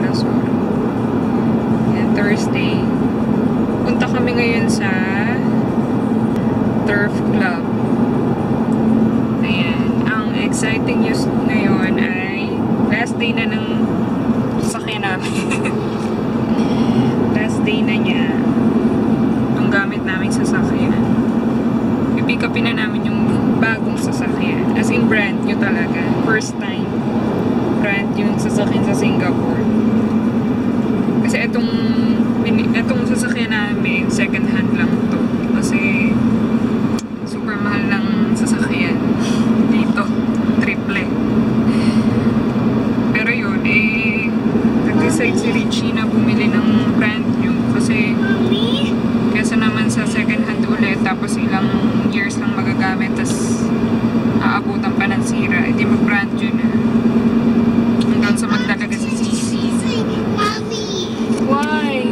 So, yan, Thursday. Punta kami ngayon sa Turf Club. Ayan. Ang exciting news ngayon ay last day na ng sasakyan namin. Last day na niya. Ang gamit namin sasakyan. I-pick upin na namin yung bagong sasakyan. As in brand new talaga. First time. Brand new sasakyan sa Singapore. Kasi itong sasakyan namin, second hand lang to. Kasi super mahal ng sasakyan dito. Triple. Pero yun, nag-decide si Richie na bumili ng brand new. Kasi kesa naman sa second hand ulit, tapos ilang years lang magagamit, tapos aabutan pa ng sira. Hindi mag-brand new na. Hanggang sa magdalaga si Cici. Why?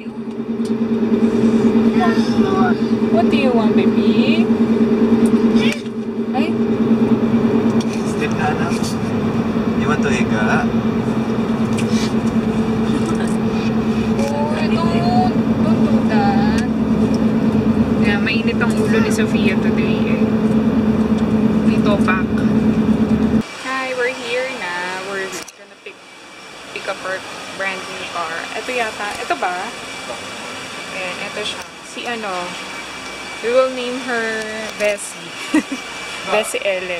What do you want, baby? Ay? Sleep na na. You want to higa? Oh, don't do that. Yeah, mainit ang ulo ni Sofia today. Dito pack. Hi, we're here na. We're gonna pick up our brand new car. Ito yata. Ito ba? Ayan, ito siya. Si ano, we will name her Bessie. Bessie Ellen.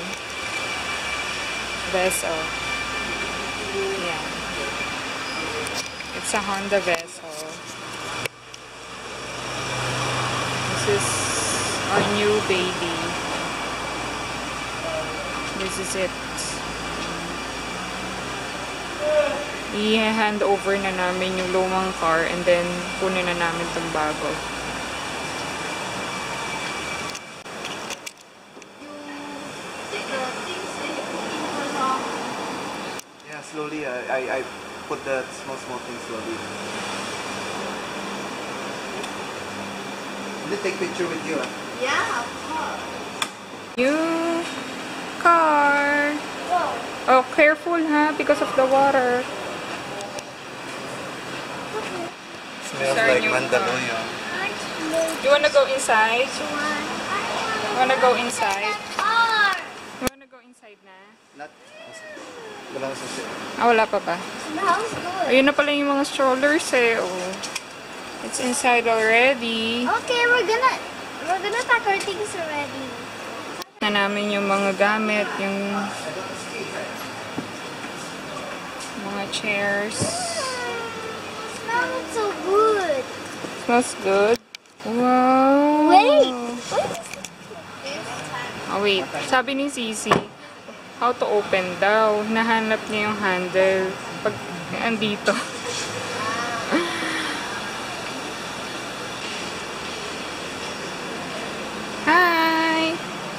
Beso. Yeah. It's a Honda Beso. This is our new baby. This is it. I-hand over na namin yung lumang car and then kunin na namin itong bago. Yeah, slowly. I put the small things slowly. Will you take picture with you? Yeah, of course. New car. Oh, careful ha, because of the water. Smells Sorry, like new Mandaluyong. You wanna go inside? You wanna go inside? You wanna go inside na? Not. Wala sa siya. Ah, wala pa ba? Smells good. Ayun na pala yung mga strollers eh. Oh. It's inside already. Okay, we're gonna pack our things already. Na namin yung mga gamit, yung mga chairs. Smells so good. Smells good. Wow! Wait! Oh, wait. Sabi ni Cici, how to open daw. Nahanap niya yung handle pag andito. Hi!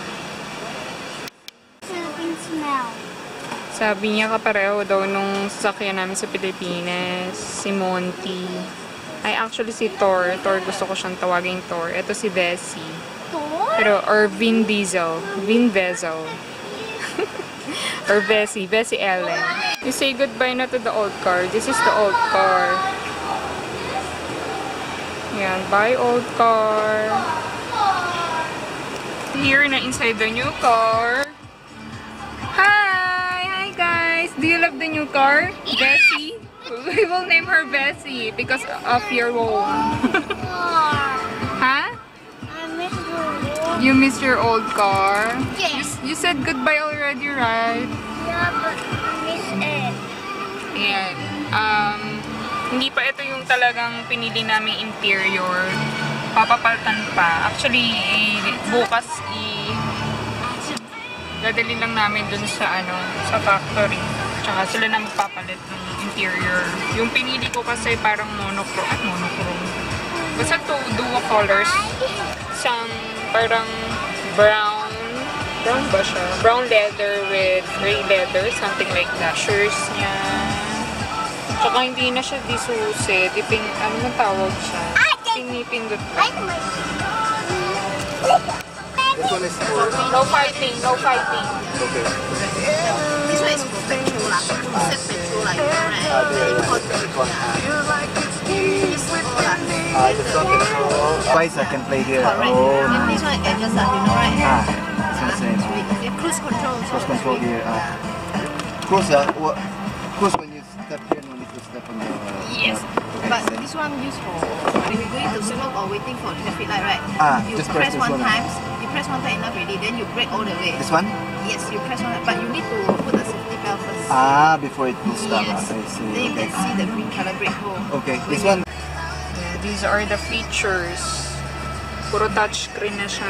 Philippine smell. Sabi niya kapareho daw nung sasakyan namin sa Pilipinas. Si Monty. Ay, actually si Thor. Thor, gusto ko siyang tawaging Thor. Ito si Bessie. Thor? Pero, or Vin Diesel. Vin Diesel. Or Bessie. Bessie Ellen. You say goodbye na to the old car. This is the old car. Yan. Bye, old car. Here na inside the new car. Hi! Hi, guys! Do you love the new car? Bessie? We will name her Bessie because of your home. Huh? I miss the You miss your old car? Yes. You said goodbye already, right? Yeah, but I miss it. Ayan. Hindi pa ito yung talagang pinili naming interior. Papapaltan pa. Actually, bukas dadali lang namin dun sa sa factory. Tsaka sila na magpapalit ng interior. Yung pinili ko kasi parang monochrome. Basta dual colors. Isang parang brown ba siya? Brown leather with gray leather, something like that. Shoes niya. Tsaka hindi na siya disusi. Ano man tawag siya? Pinipindot pa. This one is for... No fighting, no fighting. Okay. This one is for petrol. like right? There, yeah. This one control. Twice I can play here. Correct. Oh, And nice. this one adjust, you know, right? It's the same. The cruise control. Cruise control here. Cruise, cruise when you step here, no need to step on the... Yes. But this one used for when you're going to slope or waiting for traffic light, right? You just press this one one. time. You press one time enough already, then you brake all the way. This one? Yes, you press one time, but you need to put the safety belt first. Before it will stop. Yes. I see. Then you Okay. can see the green color brake hole. Okay, this one. These are the features. Puro touchscreen na siya.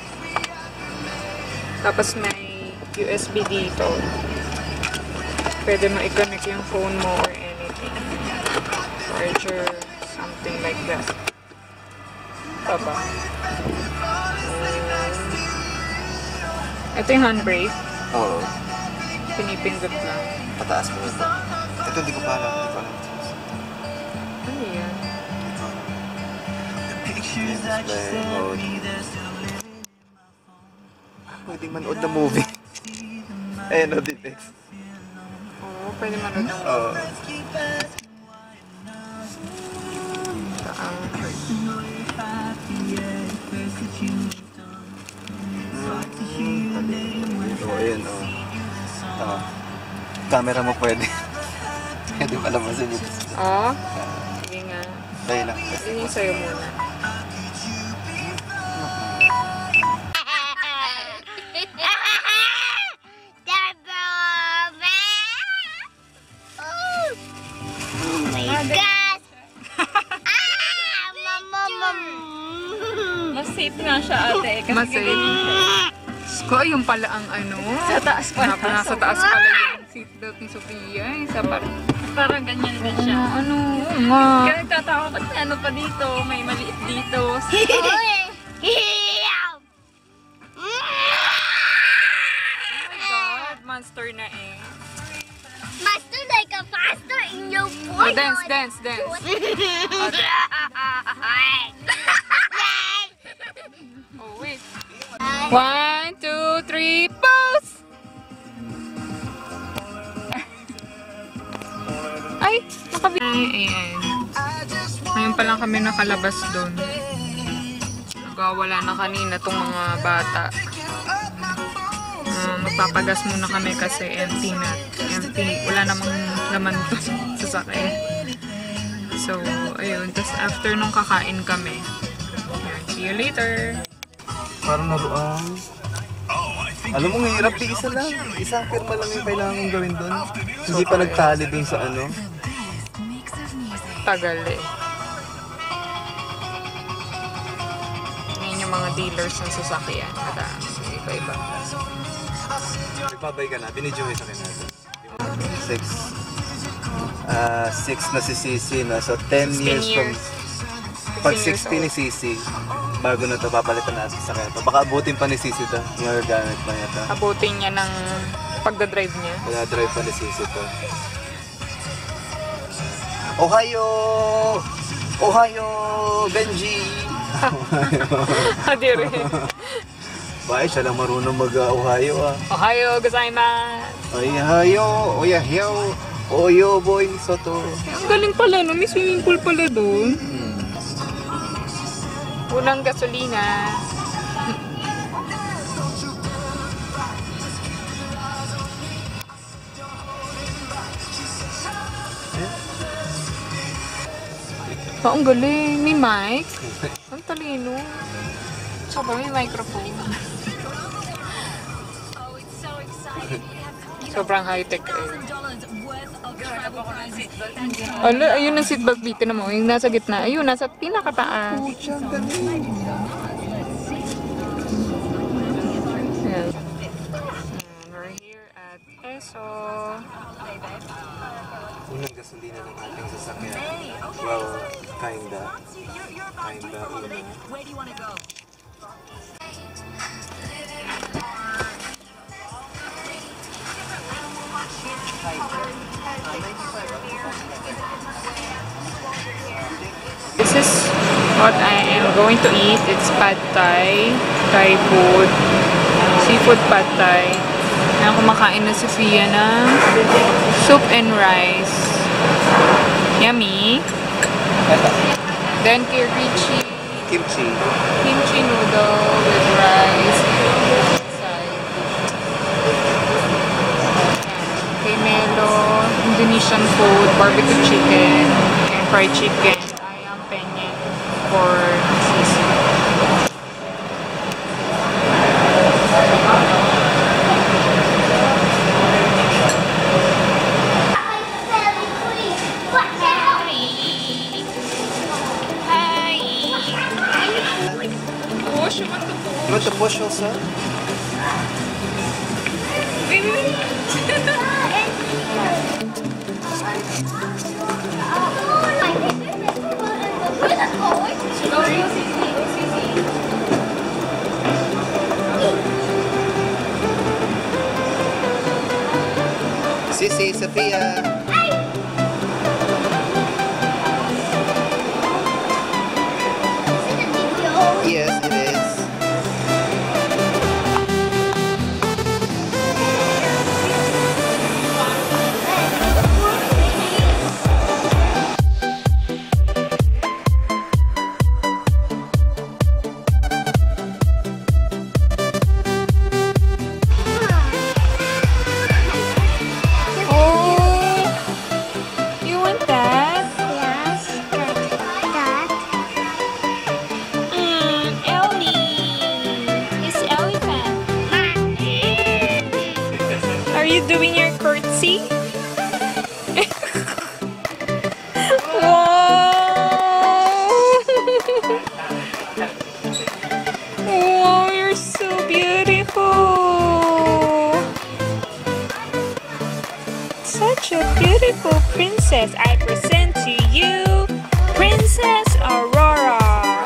Tapos may USB dito. Pwede mo i-connect yung phone mo or anything. Charger, something like that. Taba. Ito yung handbrake. Oo. Pinipindot lang. Pataas mo ito. Ito hindi ko pa alam. Ano yan? Display mode. Pwede manood na movie. No defects. Oo, pwede manood ng Oo. Ayun, camera mo pwede. Pwede pala mo sa inyo. Oo? Sige nga. Dahil lang. Yun yung sa'yo muna. Mas safe nga siya ate. Mas ko, yung pala ang ano. Sa taas pala. Nasa taas pala yung seatbelt ni Sophia. Parang ganyan din siya. Ano nga. Kaya nagtatawa ko, ano pa dito? May maliit dito. Oh my God, monster na eh. Master like a faster in your Oh, voice. dance. Oh, wait. 1, 2, 3, pose! Ay, ayan. Ngayon pa lang kami nakalabas doon. Nagwawala na kanina tong mga bata. Magpapagas muna kami kasi empty. Wala namang laman to sa sakay. So, ayun. Tapos after nung kakain kami. See you later. Parang naruan. Alam mo, ang hirap di isa lang. Isang firma lang yung kailangan kong gawin doon. Hindi pa nagtali doon sa ano. Tagal eh. Ngayon yung mga dealers ng sasakyan. At iba-iba. Nagbabay ka na. Binidyo mo sa akin natin. 6 na si Sisi na. So 10 years from... Pag 60 ni Sisi, bago na ito, papalitan natin sa kanya. Baka abutin pa ni Sisi ito. Magagamit pa niya ito. Abutin niya ng pagdadrive niya. Pagdadrive pa ni Sisi ito. Ohio! Ohio! Benji! Hadiri. Bakit siya lang marunong mag-Ohio Ohio gozaimasu. Ohio! Ohio! Oyo boy Soto. Ang galing pala, no? May swimming pool pala doon. Unang gasolina. Ang galing. May mic. Ang talino. Saka may microphone. Sobrang high-tech eh. Ala, ayun ang seatbelt dito na mo. Yung nasa gitna. Ayun, nasa pinakataas. Ayan. We're here at ESO. Unang gasolina ng ating sasakyan. Well, kinda. Kinda una. This is what I am going to eat. It's pad thai, Thai food, seafood pad thai. Ayan, kumakain na si Sia ng soup and rice. Yummy. Then kimchi noodle with rice. Kay Melo, Indonesian food, barbecue chicken, and fried chicken. Ayam penyet for Sisi. Push, you want to push? You want to push also? Wait. Sisi, Sophia. Yes, it is. Doing your curtsy? Wow! Wow, you're so beautiful! Such a beautiful princess. I present to you Princess Aurora.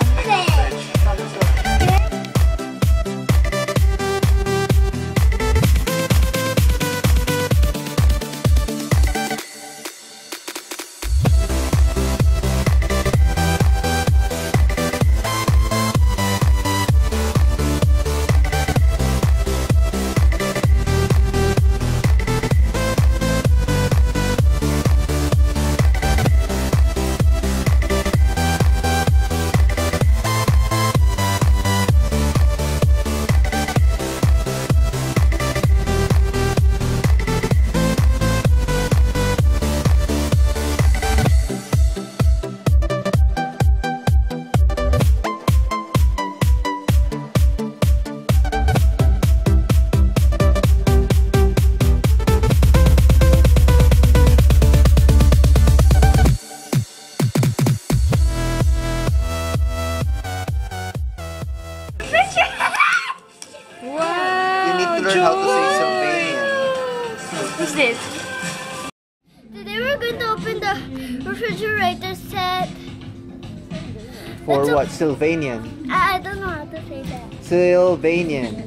What's this? Today we're going to open the refrigerator set. For what? Sylvanian. I don't know how to say that. Sylvanian.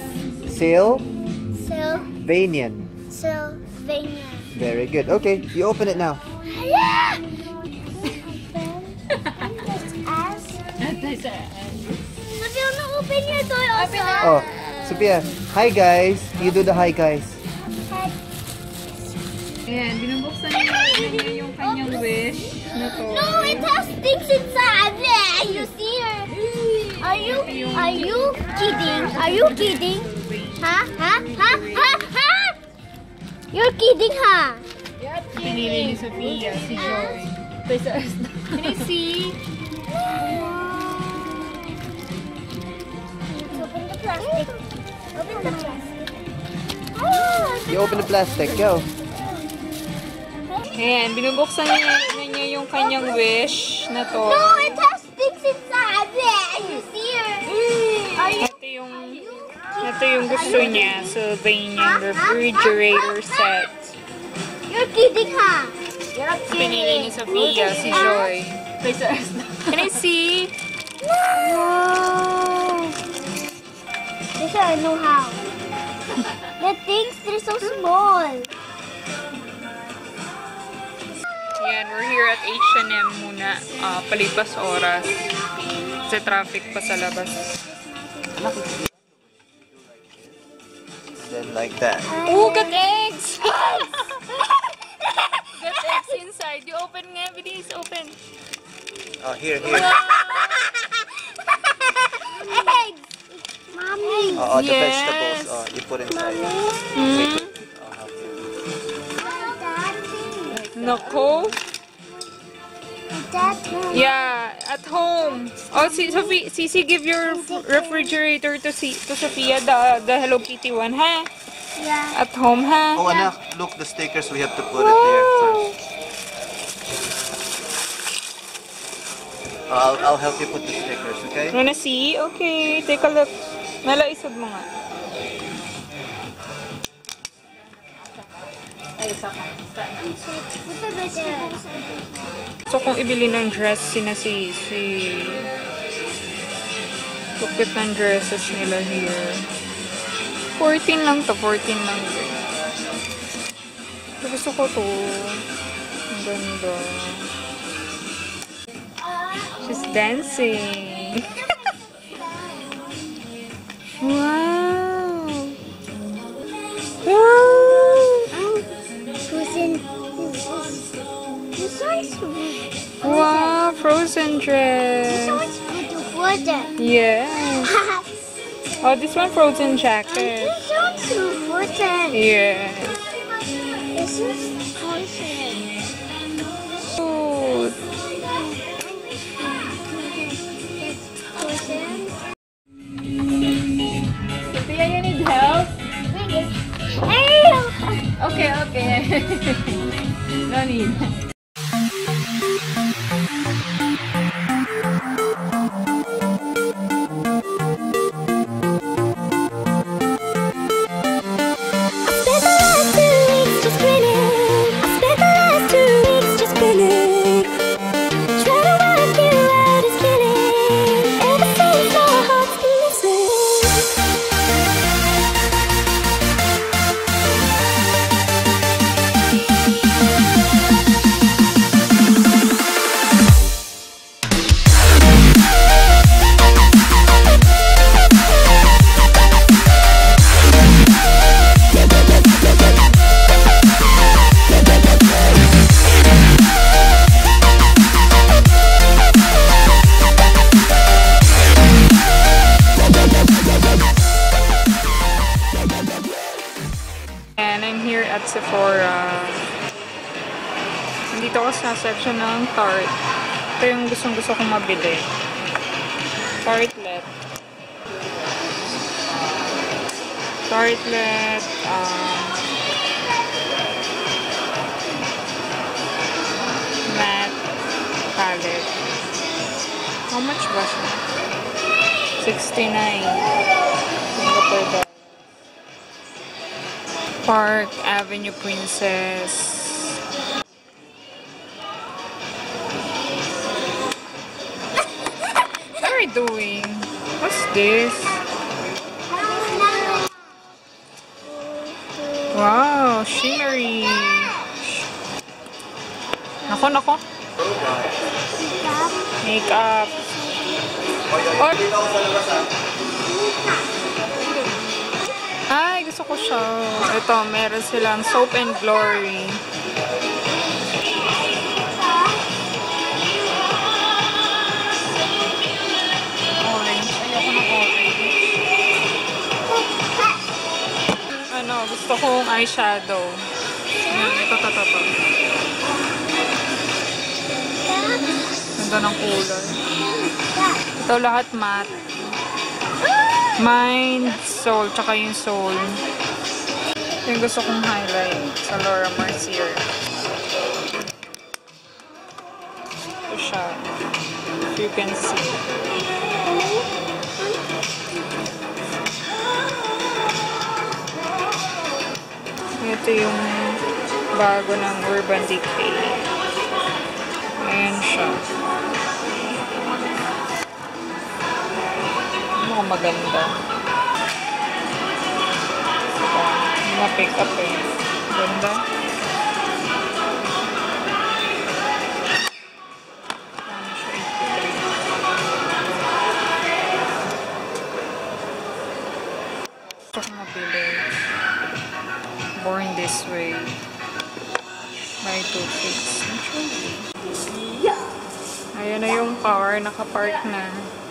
Sylvanian. Very good. Okay, you open it now. Yeah! Sophia, open your door also. Oh, Sophia. Hi guys. You do the hi guys. Ayan, binubuksan niya yung kanyang wish na to. No, it has things inside. You see her? Are you kidding? Are you kidding? Ha? You're kidding, ha? Pinili ni Sophia, si Joy. Can I see? Open the plastic. Open the plastic. Oh, You open the plastic. Go. Ayan, binubuksan niya yung kanyang wish na to. no, it has things inside. You see her? Ito yung gusto niya. Sylvanian refrigerator set. You're kidding, ha? Pinili ni Sophia, si Joy. Can I see? No. This I know how. The things, they're so small. Ayan, we're here at H&M muna. Palipas oras. Kasi traffic pa sa labas. Then Like that. Oh, got eggs! Got eggs inside. You open nga, bilis. Open. Oh, here. Eggs! Mommy! Oh, the Yes. vegetables. Oh, you put inside. Mm. I'll help you. Nako. Dad, Yeah, at home. Oh, Sisi, give your refrigerator to Sophia, the Hello Kitty one, ha? yeah. At home, ha? Oh, anak, look, the stickers, we have to put it there first. I'll help you put the stickers, okay? Wanna see? Okay, take a look. Mela, isod mo nga. Put the vegetables. So, kung ibili ng dress sina Sisi. Lupit ng dresses nila here. 14 lang to, 14 lang din. Gusto ko to. Ang ganda. She's dancing. Wow! Wow! This one's Wow! Frozen dress. water. Yes. Oh, this one frozen jacket. This one's water. Yes. This is poison. Good. Sophia, you need help? Okay. No need. And I'm here at Sephora. Nandito ako sa section ng Tarte. Ito yung gustong-gusto kong mabili. Tartlet. Matte palette. How much ba siya? 69 Singapore dollars. Park Avenue Princess. What are you doing? What's this? Wow, shimmery. Nako. Makeup. Or, ay, gusto ko siya. Ito, meron silang Soap and Glory. Orange. Ayoko ng orange. Ano, gusto kong eyeshadow. Ito. Ganda ng kulay. Ito lahat matte. Mind, soul, tsaka yung soul. Yung gusto kong highlight sa Laura Mercier. Ito siya. If you can see. Ito yung bago ng Urban Decay. Ayan siya. Mukhang maganda. Ma-pick up eh. Ganda. Ano siya? 83. Gusto ko mabili. Ayan na yung car, nakapark na.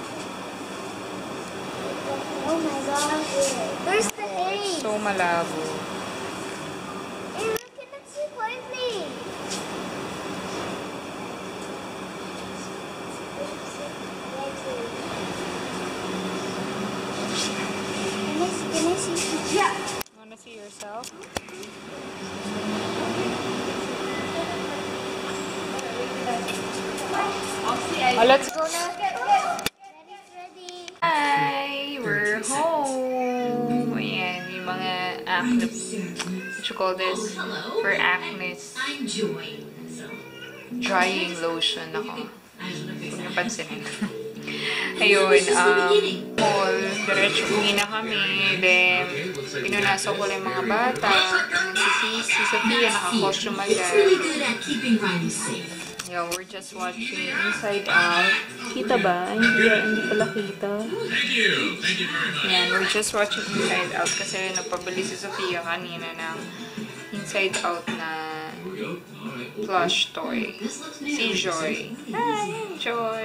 Oh my gosh. There's the hay. So malabo. Hey, look at the see quietly. Can I see? Yeah. Wanna see yourself? Oh, let's go na. Daddy's ready. Hi! We're home! Ayan, yung mga acne. What you call this? For acne. Drying lotion ako. Huwag niyo pansinin. Ayun, mall. Diretso uwi na kami. Then, pinunasan ko lang yung mga bata. Si Sophia, naka-costume agad. Yo, we're just watching Inside Out. Kita ba? Hindi pala kita. Yan, we're just watching Inside Out kasi nagpabili si Sophia kanina ng Inside Out na plush toy. Si Joy. Hi, Joy!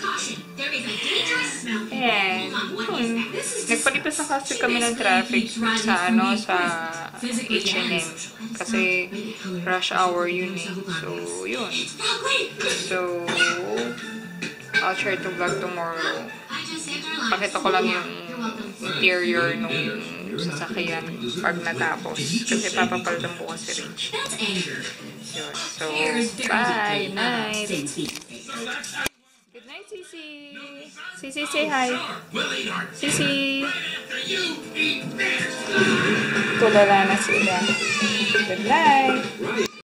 Ayan. Nagpalipas na kasi kami ng traffic sa H&M. Kasi rush hour yun eh. So, yun. So, I'll try to vlog tomorrow. Pakita ko lang yung interior nung sasakyan pag natapos. Kasi papapalitan po kasi Rich. Yun. So, bye! Night! Good night, Sisi! Sisi, say hi! Sisi! Tulala na sila. Good night!